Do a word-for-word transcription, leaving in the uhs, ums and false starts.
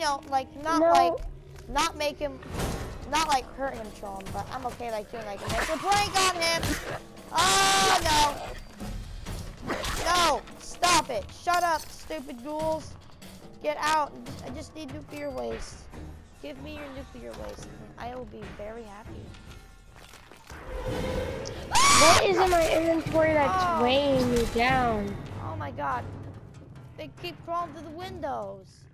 know, like not No. like, not make him, not like hurt him, Sean. But I'm okay like doing like a mental prank on him. Oh no! No! Stop it! Shut up, stupid ghouls! Get out! I just need nuclear waste. Give me your nuclear waste, and I will be very happy. What is in my inventory that's Oh. weighing me down? Oh my god. They keep crawling through the windows.